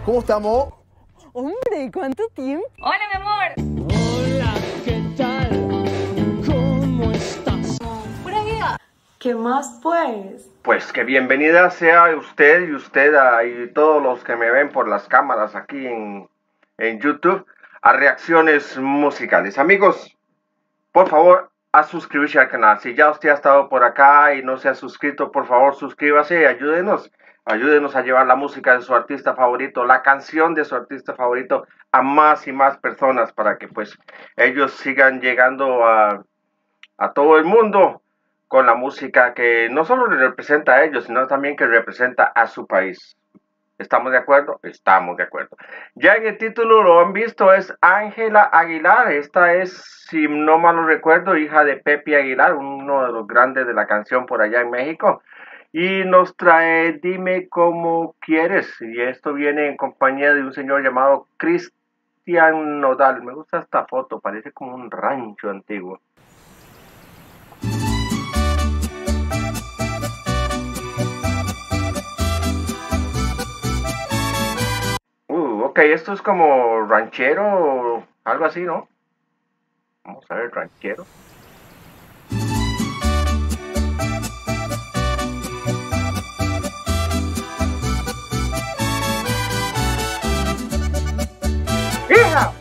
¿Cómo estamos? Hombre, ¿cuánto tiempo? Hola, mi amor. Hola, ¿qué tal? ¿Cómo estás? Pura vida. ¿Qué más pues? Pues que bienvenida sea usted y todos los que me ven por las cámaras aquí en YouTube a Reacciones Musicales. Amigos, por favor, a suscribirse al canal. Si ya usted ha estado por acá y no se ha suscrito, por favor, suscríbase y ayúdenos a llevar la música de su artista favorito, la canción de su artista favorito a más y más personas para que pues ellos sigan llegando a todo el mundo con la música que no solo le representa a ellos, sino también que representa a su país. ¿Estamos de acuerdo? Estamos de acuerdo. Ya en el título lo han visto, es Ángela Aguilar. Esta es, si no mal lo recuerdo, hija de Pepe Aguilar, uno de los grandes de la canción por allá en México. Y nos trae Dime Cómo Quieres. Y esto viene en compañía de un señor llamado Cristian Nodal. Me gusta esta foto, parece como un rancho antiguo. Ok, esto es como ranchero o algo así, ¿no? Vamos a ver, ranchero. ¡Hija!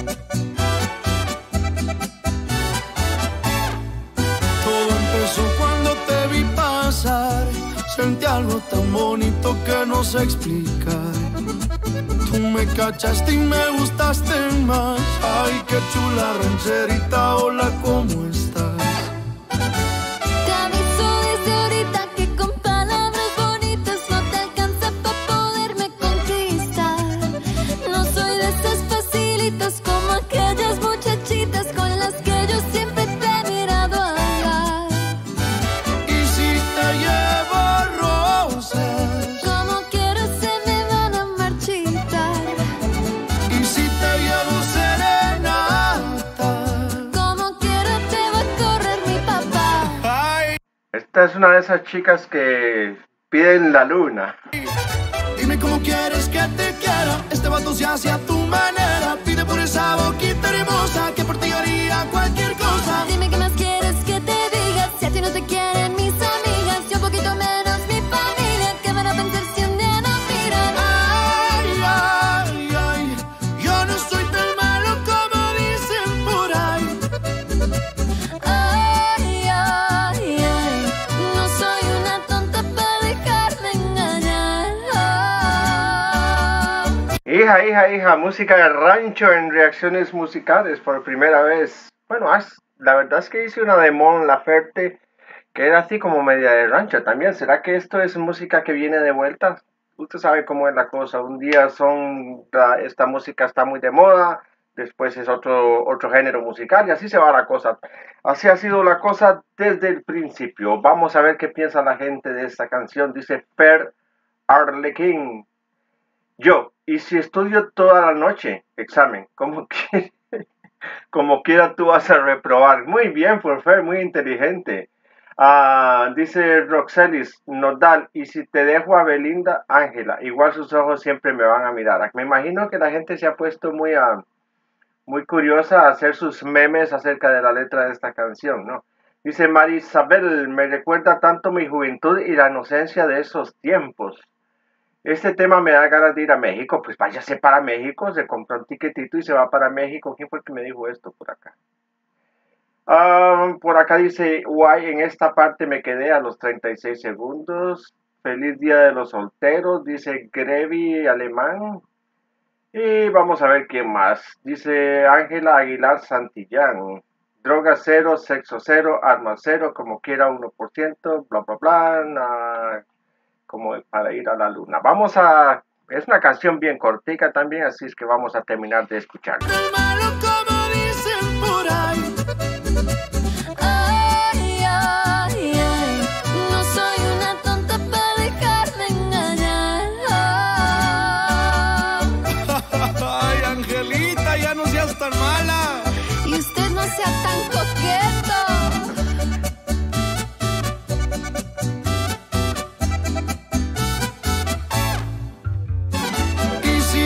Todo empezó cuando te vi pasar. Sentí algo tan bonito que no sé explicar. Tú me cachaste y me gustaste más. Ay, qué chula rancherita, hola, ¿cómo estás? Te aviso desde ahorita que con palabras bonitas no te alcanza para poderme conquistar. No soy de esas facilitas como aquellas muchachitas con las que yo siempre te he mirado hablar. Y si te llevo rosas, Como quiero se me van a marchitar. y si te llevo serenata, Como quiero te va a correr mi papá. ay, Esta es una de esas chicas que piden la luna. dime cómo quieres que te quiera. Este vato se hace a tu manera. Pide por esa boquita hermosa que por ti haría cualquier cosa. Dime qué más quieres que te diga. Si a ti no te quieren mis amigas y un poquito menos mi familia, ¿qué van a pensar si un día nos miran? Ay, ay, ay, yo no soy tan malo como dicen por ahí. Ay, ay, ay, no soy una tonta para dejarme engañar. Hija, música de rancho en Reacciones Musicales por primera vez. Bueno, la verdad es que hice una de Mon Laferte que era así como media de rancho también. ¿Será que esto es música que viene de vuelta? Usted sabe cómo es la cosa. Un día esta música está muy de moda, después es otro género musical y así se va la cosa. Así ha sido la cosa desde el principio. Vamos a ver qué piensa la gente de esta canción. Dice Fer Arlequín. Yo, y si estudio toda la noche, examen, como quiera tú vas a reprobar. Muy bien, por Fer, muy inteligente. Dice Roxelis Nodal, y si te dejo a Belinda, Ángela, igual sus ojos siempre me van a mirar. Me imagino que la gente se ha puesto muy curiosa a hacer sus memes acerca de la letra de esta canción, ¿no? Dice Marisabel, me recuerda tanto mi juventud y la inocencia de esos tiempos. Este tema me da ganas de ir a México. Pues váyase para México, se compra un tiquetito y se va para México. ¿Quién fue el que me dijo esto por acá? Por acá dice, guay, en esta parte me quedé a los 36 segundos. Feliz Día de los Solteros, dice Grevi Alemán. Y vamos a ver quién más. Dice Ángela Aguilar Santillán. Droga cero, sexo cero, arma cero, como quiera 1%, bla, bla, bla. Como para ir a la luna. Es una canción bien cortica también, así es que vamos a terminar de escucharla. Tan malo como dicen por ahí. Ay, ay, ay, no soy una tonta para dejarme engañar. Ay, Angelita, ya no seas tan mala. Y usted no sea tan coqueto. Y si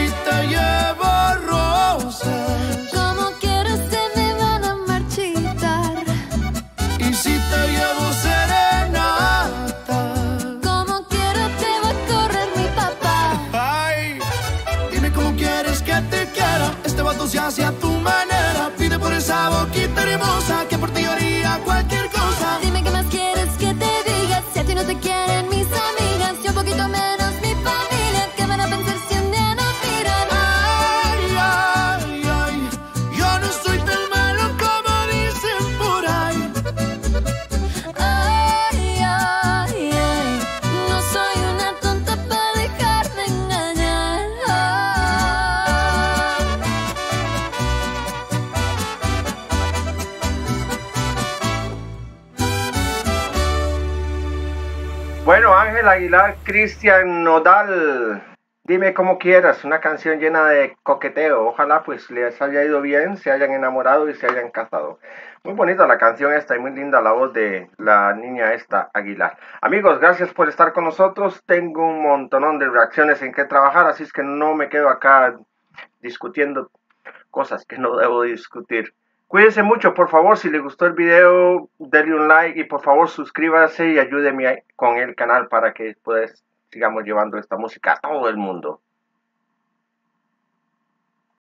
cosas y a tu manera. Pide por esa boquita hermosa que por ti haría cualquier cosa. Dime qué más quieres que te diga. Si a ti no te quieren mis amigas, yo un poquito menos mi familia. ¿Qué van a pensar si un día nos miran? Ay, ay, ay, yo no soy tan malo como dicen por ahí. Ay, ay, ay, no soy una tonta para dejarme engañar. Bueno, Ángel Aguilar, Cristian Nodal, dime como quieras, una canción llena de coqueteo. Ojalá pues les haya ido bien, se hayan enamorado y se hayan casado. Muy bonita la canción esta y muy linda la voz de la niña esta Aguilar. Amigos, gracias por estar con nosotros. Tengo un montonón de reacciones en que trabajar, así es que no me quedo acá discutiendo cosas que no debo discutir. Cuídense mucho, por favor. Si les gustó el video, denle un like y por favor suscríbase y ayúdeme con el canal para que pues sigamos llevando esta música a todo el mundo.